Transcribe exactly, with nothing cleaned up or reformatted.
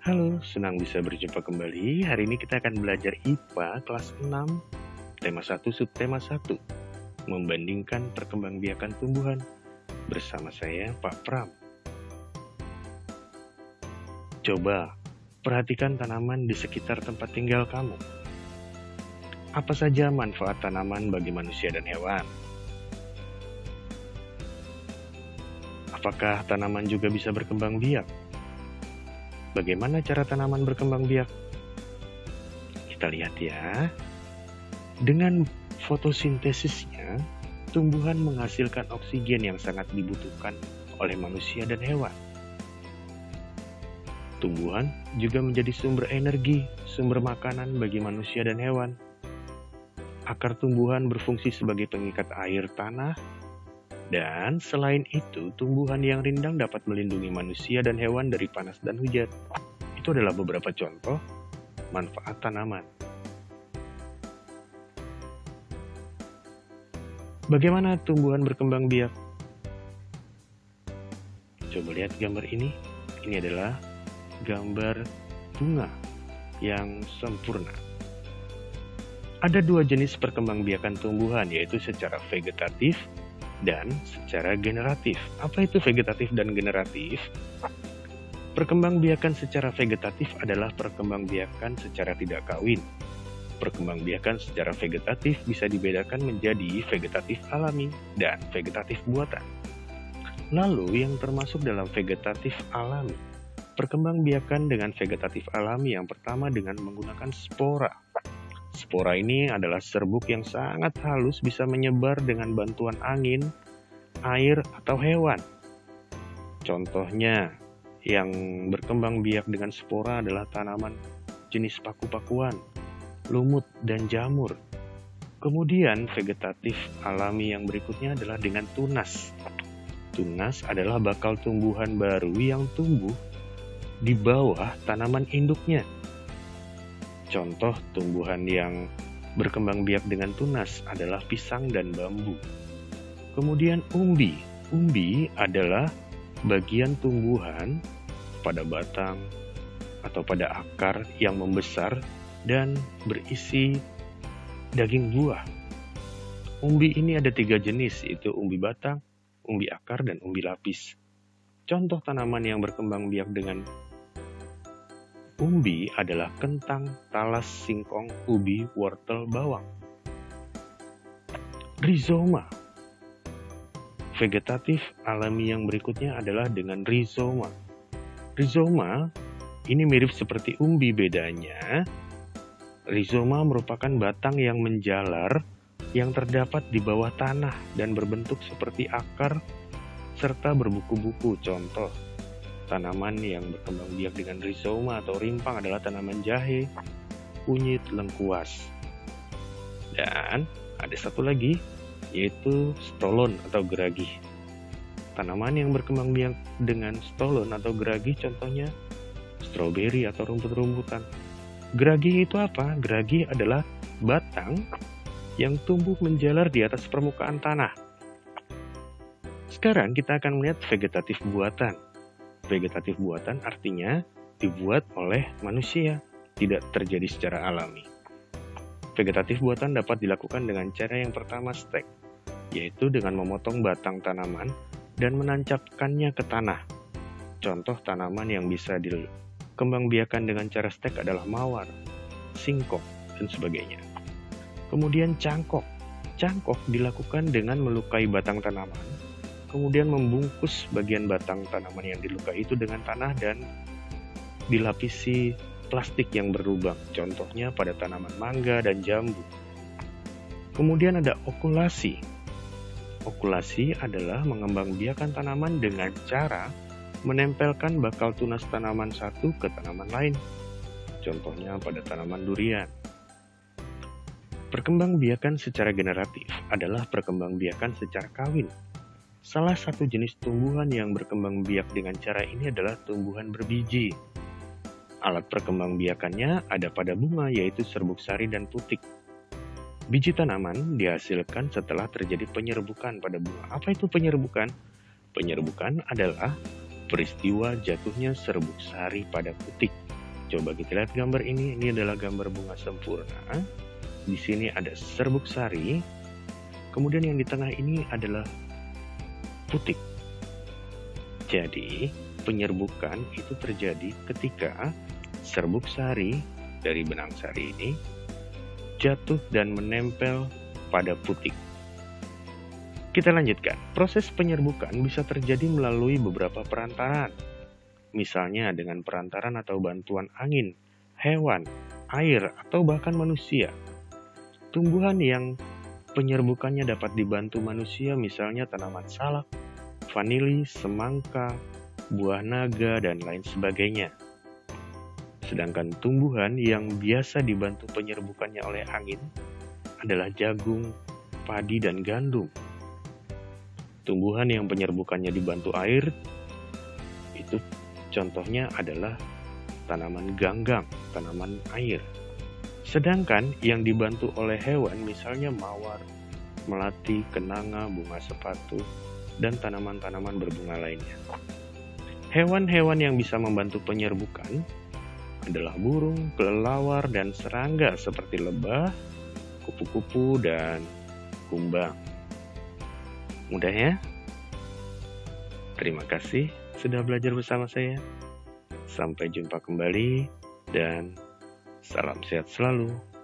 Halo, senang bisa berjumpa kembali. Hari ini kita akan belajar I P A kelas enam, tema satu, subtema satu, membandingkan perkembangbiakan tumbuhan. Bersama saya, Pak Pram. Coba, perhatikan tanaman di sekitar tempat tinggal kamu. Apa saja manfaat tanaman bagi manusia dan hewan? Apakah tanaman juga bisa berkembang biak? Bagaimana cara tanaman berkembang biak? Kita lihat ya. Dengan fotosintesisnya, tumbuhan menghasilkan oksigen yang sangat dibutuhkan oleh manusia dan hewan. Tumbuhan juga menjadi sumber energi, sumber makanan bagi manusia dan hewan. Akar tumbuhan berfungsi sebagai pengikat air tanah. Dan selain itu, tumbuhan yang rindang dapat melindungi manusia dan hewan dari panas dan hujan. Itu adalah beberapa contoh manfaat tanaman. Bagaimana tumbuhan berkembang biak? Coba lihat gambar ini. Ini adalah gambar bunga yang sempurna. Ada dua jenis perkembangbiakan tumbuhan, yaitu secara vegetatif dan secara generatif. Apa itu vegetatif dan generatif? Perkembangbiakan secara vegetatif adalah perkembangbiakan secara tidak kawin. Perkembangbiakan secara vegetatif bisa dibedakan menjadi vegetatif alami dan vegetatif buatan. Lalu yang termasuk dalam vegetatif alami, perkembangbiakan dengan vegetatif alami yang pertama dengan menggunakan spora. Spora ini adalah serbuk yang sangat halus, bisa menyebar dengan bantuan angin, air, atau hewan. Contohnya, yang berkembang biak dengan spora adalah tanaman jenis paku-pakuan, lumut, dan jamur. Kemudian, vegetatif alami yang berikutnya adalah dengan tunas. Tunas adalah bakal tumbuhan baru yang tumbuh di bawah tanaman induknya. Contoh tumbuhan yang berkembang biak dengan tunas adalah pisang dan bambu. Kemudian umbi. Umbi adalah bagian tumbuhan pada batang atau pada akar yang membesar dan berisi daging buah. Umbi ini ada tiga jenis, yaitu umbi batang, umbi akar, dan umbi lapis. Contoh tanaman yang berkembang biak dengan umbi adalah kentang, talas, singkong, ubi, wortel, bawang. Rizoma. Vegetatif alami yang berikutnya adalah dengan rizoma. Rizoma ini mirip seperti umbi, bedanya rizoma merupakan batang yang menjalar yang terdapat di bawah tanah dan berbentuk seperti akar serta berbuku-buku. Contoh tanaman yang berkembang biak dengan rizoma atau rimpang adalah tanaman jahe, kunyit, lengkuas. Dan ada satu lagi, yaitu stolon atau geragi. Tanaman yang berkembang biak dengan stolon atau geragi contohnya stroberi atau rumput-rumputan. Geragi itu apa? Geragi adalah batang yang tumbuh menjalar di atas permukaan tanah. Sekarang kita akan melihat vegetatif buatan. Vegetatif buatan artinya dibuat oleh manusia, tidak terjadi secara alami. Vegetatif buatan dapat dilakukan dengan cara yang pertama stek, yaitu dengan memotong batang tanaman dan menancapkannya ke tanah. Contoh tanaman yang bisa dikembangbiakan dengan cara stek adalah mawar, singkong, dan sebagainya. Kemudian cangkok. Cangkok dilakukan dengan melukai batang tanaman, kemudian membungkus bagian batang tanaman yang dilukai itu dengan tanah dan dilapisi plastik yang berlubang. Contohnya pada tanaman mangga dan jambu. Kemudian ada okulasi. Okulasi adalah mengembangbiakan tanaman dengan cara menempelkan bakal tunas tanaman satu ke tanaman lain. Contohnya pada tanaman durian. Perkembangbiakan secara generatif adalah perkembangbiakan secara kawin. Salah satu jenis tumbuhan yang berkembang biak dengan cara ini adalah tumbuhan berbiji. Alat perkembangbiakannya ada pada bunga, yaitu serbuk sari dan putik. Biji tanaman dihasilkan setelah terjadi penyerbukan pada bunga. Apa itu penyerbukan? Penyerbukan adalah peristiwa jatuhnya serbuk sari pada putik. Coba kita lihat gambar ini. Ini adalah gambar bunga sempurna. Di sini ada serbuk sari. Kemudian yang di tengah ini adalah putik. Jadi, penyerbukan itu terjadi ketika serbuk sari dari benang sari ini jatuh dan menempel pada putik. Kita lanjutkan. Proses penyerbukan bisa terjadi melalui beberapa perantaran. Misalnya dengan perantaran atau bantuan angin, hewan, air, atau bahkan manusia. Tumbuhan yang penyerbukannya dapat dibantu manusia misalnya tanaman salak, vanili, semangka, buah naga, dan lain sebagainya. Sedangkan tumbuhan yang biasa dibantu penyerbukannya oleh angin adalah jagung, padi, dan gandum. Tumbuhan yang penyerbukannya dibantu air, itu contohnya adalah tanaman ganggang, tanaman air. Sedangkan yang dibantu oleh hewan misalnya mawar, melati, kenanga, bunga sepatu, dan tanaman-tanaman berbunga lainnya. Hewan-hewan yang bisa membantu penyerbukan adalah burung, kelelawar, dan serangga seperti lebah, kupu-kupu, dan kumbang. Mudah ya? Terima kasih sudah belajar bersama saya. Sampai jumpa kembali dan salam sehat selalu.